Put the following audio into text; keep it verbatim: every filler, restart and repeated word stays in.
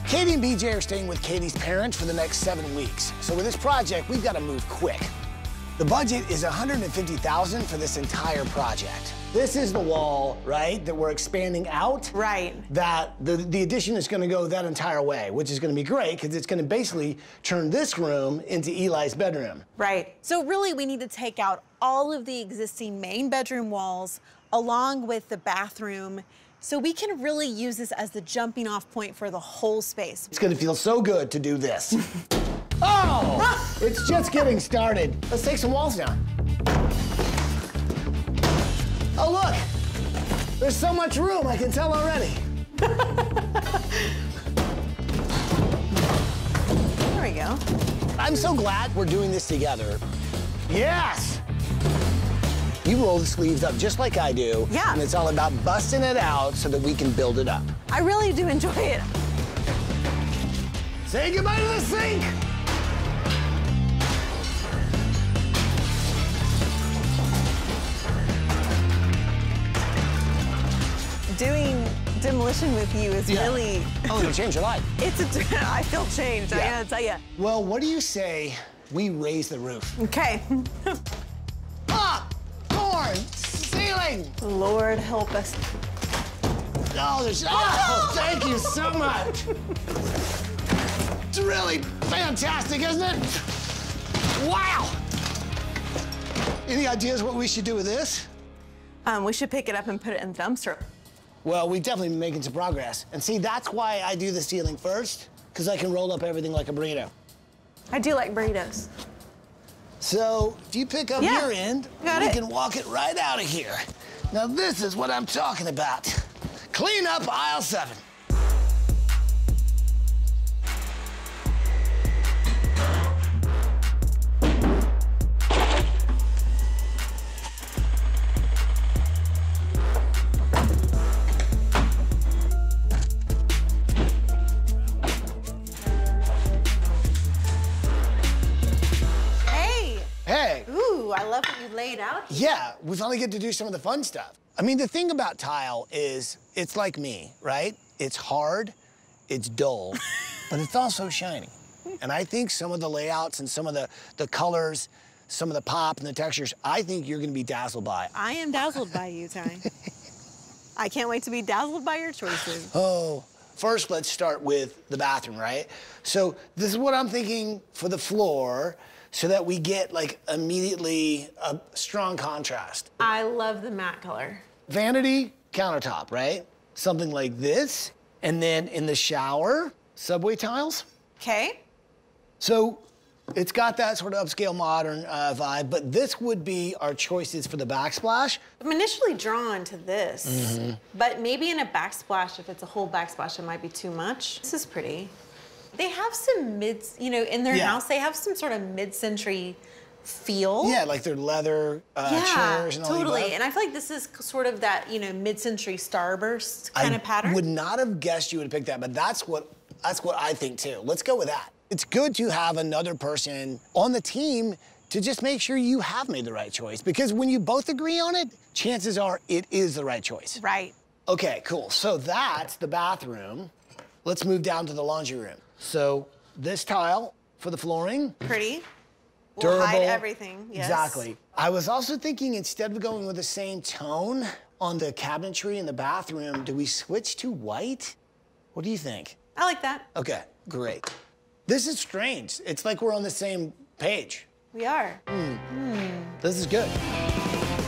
Katie and B J are staying with Katie's parents for the next seven weeks. So with this project, we've got to move quick. The budget is one hundred fifty thousand dollars for this entire project. This is the wall, right, that we're expanding out. Right. That the, the addition is gonna go that entire way, which is gonna be great, because it's gonna basically turn this room into Eli's bedroom. Right. So really, we need to take out all of the existing main bedroom walls, along with the bathroom, so we can really use this as the jumping off point for the whole space. It's gonna feel so good to do this. Oh, it's just getting started. Let's take some walls down. Oh, look, there's so much room, I can tell already. There we go. I'm so glad we're doing this together. Yes! You roll the sleeves up just like I do. Yeah. And it's all about busting it out so that we can build it up. I really do enjoy it. Say goodbye to the sink! Doing demolition with you is Yeah. really... Oh, it'll change your life. It's a... I feel changed, I Yeah. gotta tell you. Well, what do you say we raise the roof? Okay. Ah! Corn! Ceiling! Lord help us. Oh, there's... Oh, thank you so much! It's really fantastic, isn't it? Wow! Any ideas what we should do with this? Um, we should pick it up and put it in the dumpster. Well, we've definitely been making some progress. And see, that's why I do the ceiling first, because I can roll up everything like a burrito. I do like burritos. So, if you pick up Yeah, your end, got we it. can walk it right out of here. Now, this is what I'm talking about. Clean up aisle seven. Hey. Ooh, I love what you laid out. Yeah, we finally get to do some of the fun stuff. I mean, the thing about tile is it's like me, right? It's hard, it's dull, but it's also shiny. And I think some of the layouts and some of the, the colors, some of the pop and the textures, I think you're gonna be dazzled by. I am dazzled by you, Ty. I can't wait to be dazzled by your choices. Oh, first let's start with the bathroom, right? So this is what I'm thinking for the floor, so that we get, like, immediately a strong contrast. I love the matte color. Vanity countertop, right? Something like this. And then in the shower, subway tiles. Okay. So it's got that sort of upscale modern uh, vibe, but this would be our choices for the backsplash. I'm initially drawn to this, Mm-hmm. but maybe in a backsplash, if it's a whole backsplash, it might be too much. This is pretty. They have some mid, you know, in their Yeah. house, they have some sort of mid-century feel. Yeah, like their leather uh, Yeah, chairs and all totally. that. And I feel like this is sort of that, you know, mid-century starburst kind I of pattern. would not have guessed you would pick that, but that's what that's what I think too. Let's go with that. It's good to have another person on the team to just make sure you have made the right choice, because when you both agree on it, chances are it is the right choice. Right. Okay, cool. So that's the bathroom. Let's move down to the laundry room. So this tile for the flooring. Pretty. Durable. We'll hide everything, yes. Exactly. I was also thinking, instead of going with the same tone on the cabinetry in the bathroom, do we switch to white? What do you think? I like that. Okay, great. This is strange. It's like we're on the same page. We are. This is good.